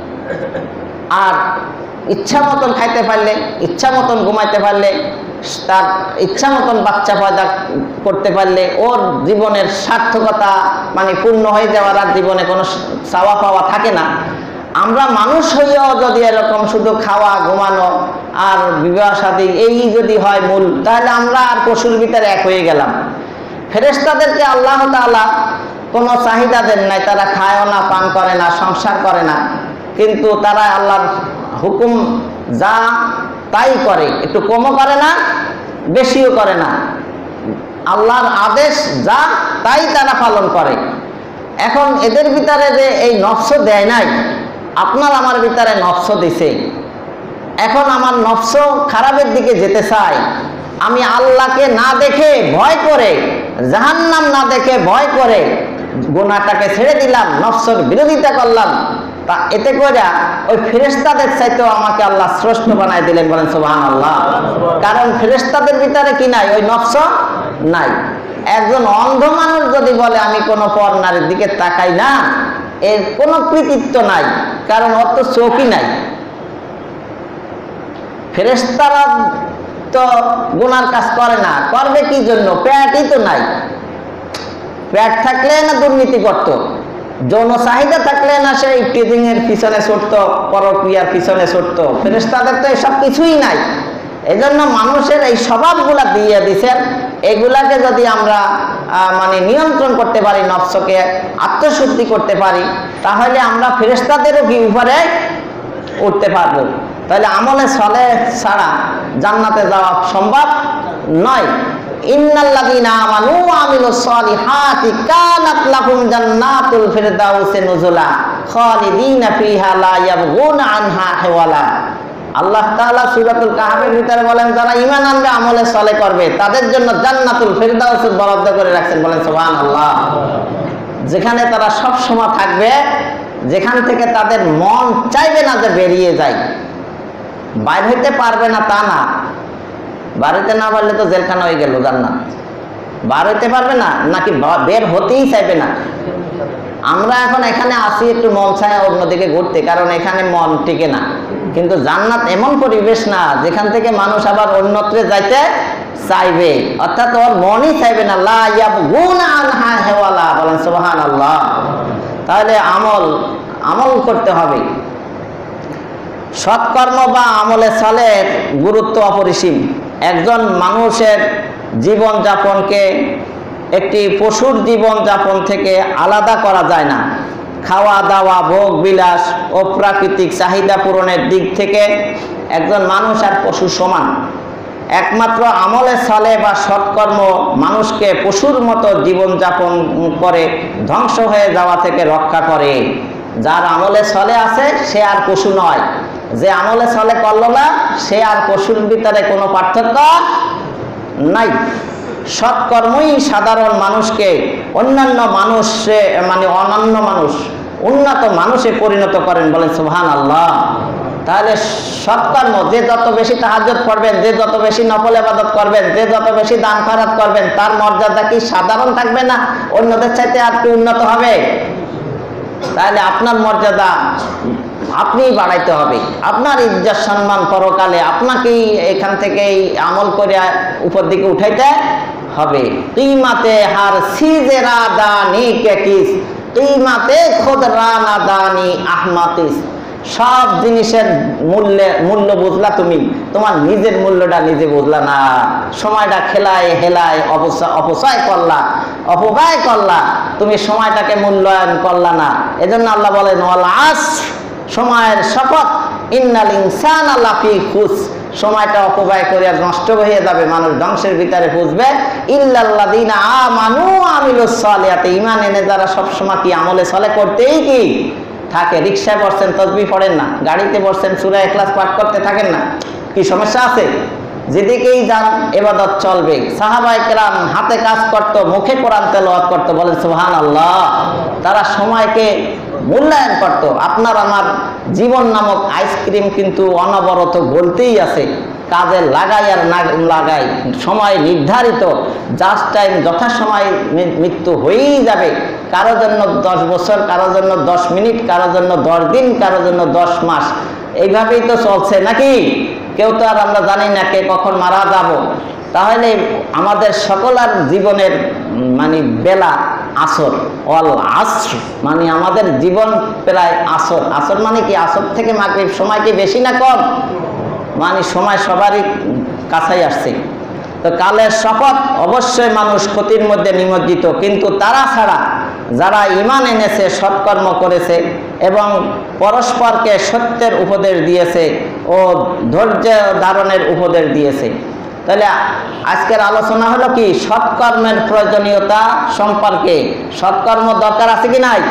আর ইচ্ছা মতন খাইতে পারলে, ইচ্ছা মতন ঘুমাইতে পারলে, তার ইচ্ছা মতন বাচ্চা পয়দা করতে পারলে ওর জীবনের সার্থকতা মানে পূর্ণ হয়ে যাওয়ার আর জীবনে কোনো চাওয়া পাওয়া থাকে না। আমরা মানুষ হইয়াও যদি এরকম শুধু খাওয়া ঘুমানো আর বিবাহ শাদী এই যদি হয় মূল, তাহলে আমরা আর পশুর ভিতরে এক হয়ে গেলাম। ফেরেশতাদেরকে আল্লাহ তাআলা কোনো চাহিদা দেন নাই, তারা খায়ও না, পান করে না, সংসার করে না, কিন্তু তারা আল্লাহর হুকুম যা তাই করে, একটু কমও করে না বেশিও করে না, আল্লাহর আদেশ যা তাই তারা পালন করে। এখন এদের ভিতরে যে এই নফস দেয় নাই, আপনার আমার ভিতরে নফস দিছে। এখন আমার নফস খারাপের দিকে যেতে চায়, আমি আল্লাহকে না দেখে ভয় করে, জাহান্নাম না দেখে ভয় করে গুনাহটাকে ছেড়ে দিলাম, নফসের বিরোধিতা করলাম, তা এতে করে ওই ফেরেশতাদের চাইতেও আমাকে আল্লাহ শ্রেষ্ঠ বানায় দিলেন। বলেন সুবহানাল্লাহ। কারণ ফেরেশতাদের ভিতরে কি নাই? ওই নফস নাই। একজন অন্ধ মানুষ যদি বলে আমি কোনো পর নারীর দিকে তাকাই না, এর কোনো কৃতিত্ব নাই, কারণ ওর তো চোখই নাই। ফেরেশতারা তো গুনার কাজ করে না, করবে কি জন্য? পেটই তো নাই। পেট থাকলে না দুর্নীতি করত, যৌন চাহিদা থাকলে না সেই টিজিং এর পিছনে ছুটতো, পরক্রিয়ার পিছনে ছুটতো। ফেরেশতাদের তো এসব কিছুই নাই। এই জন্য মানুষের এই স্বভাবগুলা দিয়ে দিছেন, এগুলাকে যদি আমরা মানে নিয়ন্ত্রণ করতে পারি, নফসকে আত্মশুদ্ধি করতে পারি, তাহলে আমরা ফেরেশতাদেরও কি উপরে উঠতে পারবো। তাহলে আমলে সলে ছাড়া জান্নাতে যাওয়া সম্ভব নয়। ইন্নাল্লাযীনা আমানু ওয়া আমিলুস সালিহাতি কানাত লাহুম জান্নাতুল ফিরদাউসি নুজুলা খালিদিনা ফিহা লা ইয়াবগুনা আনহা হিওয়ালা। আল্লাহ তাআলা সূরাতুল কাহফের ভিতরে বলেন, যারা ঈমান আনবে আমলে সলে করবে তাদের জন্য জান্নাতুল ফিরদাউস বরাদ্দ করে রাখছেন। বলেন সুবহানাল্লাহ। যেখানে তারা সব সময় থাকবে, যেখান থেকে তাদের মন চাইবে না যে বেরিয়ে যায়। বাইরে হইতে পারবে না তা না, বাড়িতে না পারলে তো জেলখানা হয়ে গেল জান্নাত। বার হইতে পারবে না নাকি বের হতেই চাইবে না। আমরা এখন এখানে আসি একটু মন চায় অন্যদিকে ঘুরতে, কারণ এখানে মন টিকে না। কিন্তু জান্নাত এমন পরিবেশ না যেখান থেকে মানুষ আবার অন্যত্রে যাইতে চাইবে, অর্থাৎ ওর মনই চাইবে না। লা ইয়াবগুনা আনহা হিওয়ালা। বলেন সুবহানাল্লাহ। তাহলে আমল আমল করতে হবে। সৎকর্ম বা আমলে সালের গুরুত্ব অপরিসীম। একজন মানুষের জীবন যাপনকে একটি পশুর জীবন যাপন থেকে আলাদা করা যায় না। খাওয়া দাওয়া, ভোগ বিলাস ও প্রাকৃতিক চাহিদা পূরণের দিক থেকে একজন মানুষ আর পশু সমান। একমাত্র আমলে সালে বা সৎকর্ম মানুষকে পশুর মতো জীবনযাপন করে ধ্বংস হয়ে যাওয়া থেকে রক্ষা করে। যার আমলে সলে আছে সে আর পশু নয়, যে আমলে সলে করল না সে আর পশুর ভিতরে কোনো পার্থক্য নাই। সৎকর্মই সাধারণ মানুষকে অন্যান্য মানুষে মানে অনন্য মানুষ উন্নত মানুষে পরিণত করেন। বলেন সুবহানাল্লাহ। তাহলে সৎকর্ম, যে যত বেশি তাহাজ্জুদ পড়বেন, যে যত বেশি নফল ইবাদত করবেন, যে যত বেশি দান খয়রাত করবেন, তার মর্যাদা কি সাধারণ থাকবে না অন্যদের চাইতে আর কি উন্নত হবে? তাহলে আপনার মর্যাদা আপনি বাড়াইতে হবে, আপনার ইজ্জত সম্মান পরকালে আপনাকেই এখান থেকে আমল করে উপর দিকে উঠাইতে হবে। কিমাতে হার সিজেরা দানি কেকিস, কিমাতে খুদরা না দানি আহমাতিস। সব জিনিসের মূল্যে মূল্য বুঝলা তুমি, তোমার নিজের মূল্যটা নিজে বুঝলা না। সময়টা খেলায় হেলায় অপচয় অপচয় করলা, অপব্যয় করলা, তুমি সময়টাকে মূল্যায়ন করলা না। এজন্য আল্লাহ বলেন ওয়াল আসর, সময়ের শপথ, ইন্নাল ইনসানা লাফি খুস। সময়টা অপব্যয় করে নষ্ট হয়ে যাবে, মানুষ ধ্বংসের ভিতরে পুষবে। ইল্লাল্লাযীনা আমানু আমিলুস সালিহাতি, ঈমান এনে যারা সব সময় কি আমলে চলে করতেই কি থাকে। রিকশায় বসছেন তাসবিহ পড়েন না, গাড়িতে বসছেন সূরা ইখলাস পাঠ করতে থাকেন না, কি সমস্যা আছে? যেদিকেই যান ইবাদত চলবে। সাহাবায়ে কেরাম হাতে কাজ করত, মুখে কোরআন তেলাওয়াত করত, বলেন সুবহানাল্লাহ। তারা সময়কে মূল্যায়ন করত। আপনার আমার জীবন নামক আইসক্রিম কিন্তু অনবরত গলতেই আছে, কাজে লাগাই আর না লাগাই, সময় নির্ধারিত, জাস্ট টাইম, যথাসময় মৃত্যু হয়েই যাবে। কারোর জন্য দশ বছর, কারোর জন্য দশ মিনিট, কারোর জন্য দশ দিন, কারোর জন্য দশ মাস, এইভাবেই তো চলছে নাকি? কেউ তো আর আমরা জানি না কে কখন মারা যাব। তাহলে আমাদের সকলের জীবনের মানে বেলা আসর, অল আসর মানে আমাদের জীবন প্রায় আসর। আসর মানে কি? আসর থেকে মাগরিব সময় কি বেশি না কম? মানে সময় সবারই কাছেই আসছে। তো কালের শপথ, অবশ্যই মানুষ ক্ষতির মধ্যে নিমজ্জিত, কিন্তু তারা ছাড়া যারা ঈমান এনেছে, সৎকর্ম করেছে এবং পরস্পরকে সত্যের উপদেশ দিয়েছে ও ধৈর্য ধারণের উপদেশ দিয়েছে। তাহলে আজকের আলোচনা হলো কি? সৎকর্মের প্রয়োজনীয়তা সম্পর্কে। সৎকর্ম দরকার আছে কি নাই?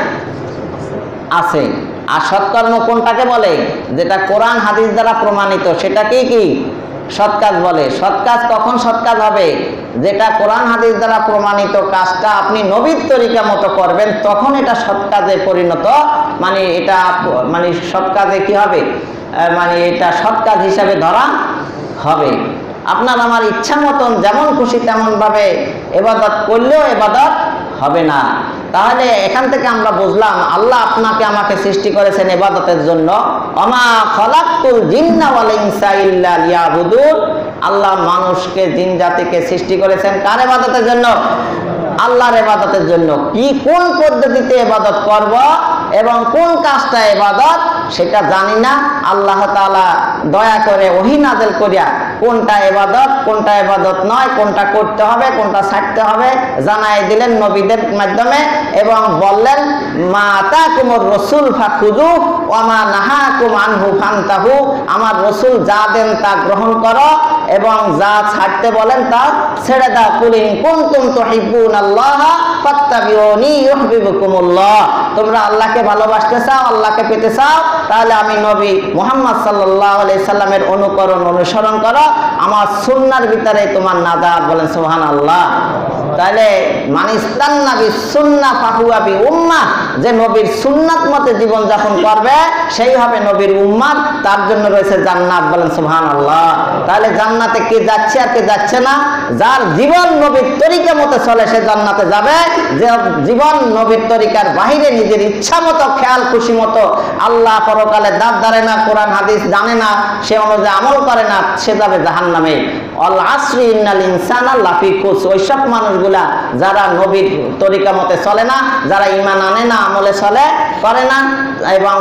আছে। আর সৎকর্ম কোনটাকে বলে? যেটা কোরআন হাদিস দ্বারা প্রমাণিত, সেটাকেই কি সৎ কাজ বলে। সৎ কাজ কখন সৎ কাজ হবে? যেটা কোরআন হাদিস দ্বারা প্রমাণিত কাজটা আপনি নবীর তরিকা মতো করবেন, তখন এটা সৎ কাজে পরিণত, মানে এটা মানে সৎ কাজে কি হবে, মানে এটা সৎ কাজ হিসাবে ধরা হবে। আপনার আমার ইচ্ছা মতন যেমন খুশি তেমন ভাবে ইবাদত করলেও ইবাদত হবে না। তাহলে এখান থেকে আমরা বুঝলাম আল্লাহ আপনাকে আমাকে সৃষ্টি করেছেন ইবাদতের জন্য। ওমা খলাকতুল জিন্না ওয়াল ইনসা ইল্লা লিয়াবুদুন। আল্লাহ মানুষকে, জিন জাতিকে সৃষ্টি করেছেন কার ইবাদতের জন্য? আল্লাহর ইবাদতের জন্য। কি কোন পদ্ধতিতে ইবাদত করব এবং কোন কাজটা ইবাদত সেটা জানি না। আল্লাহ তাআলা দয়া করে ওহী নাযিল করিয়া কোনটা ইবাদত, কোনটা ইবাদত নয়, কোনটা করতে হবে, কোনটা ছাড়তে হবে জানাই দিলেন নবীদের মাধ্যমে এবং বললেন মা আতাকুমুর রাসূল ফাখুযু ওয়া মা নাহাকুম আনহু ফান্তাহু। আমার রাসূল যা দেন তা গ্রহণ করো এবং যা ছাড়তে বলেন তা ছেড়ে দাও। কুল ইন কুনতুম তুহিব্বুনাল্লাহ ফাত্তাবিউনি ইউহিব্বুকুমুল্লাহ। তোমরা আল্লাহকে ভালোবাসতে চাও, আল্লাহকে পেতে চাও, তাহলে আমি নবী মুহাম্মদ সাল্লাল্লাহু আলাইহি সাল্লামের অনুকরণ অনুসরণ করো, আমার সুন্নাহর ভিতরে তোমার নাজাত। বলেন সুবহানাল্লাহ। তাহলে মানিস্তান্না বিসুন্নাহ ফাহুয়া বিউম্মাহ, যে নবীর সুন্নাত মতে জীবন যাপন করবে সেই হবে নবীর উম্মাত, তার জন্য রয়েছে জান্নাত। বলেন সুবহানাল্লাহ। তাহলে জান্নাতে কে যাচ্ছে আর কে যাচ্ছে না? যার জীবন নবীর তরিকা মতে চলে সে জান্নাতে যাবে। যে জীবন নবীর তরিকার বাহিরে নিজের ইচ্ছা মতো, খেয়াল খুশি মতো, আল্লাহ পরকালে দাঁত ধারে না, কোরআন হাদিস জানে না, সে অনুযায়ী আমল করে না, সে যাবে জাহান্নামে। আল আসরি ইন্নাল ইনসানা লাফি খুস। ওইসব মানুষগুলা যারা নবীর তরিকা মতে চলে না, যারা ঈমান আনে না, আমলে চলে করে না এবং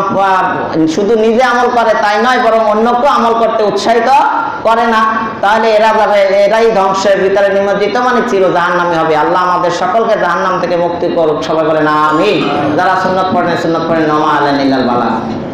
শুধু নিজে আমল করে তাই নয়, বরং অন্যকেও আমল করতে উৎসাহিত করে না, তাহলে এরা যাবে, এরাই ধ্বংসের ভিতরে নিমজ্জিত, মানে চির জাহান্নামী হবে। আল্লাহ আমাদের সকলকে জাহান্নাম থেকে মুক্তি করুক। সবাই বলেন আমিন। যারা সুন্নাত পড়েন সুন্নাত পড়েন। ওমা আলাইনা ইল্লাল বালাগ।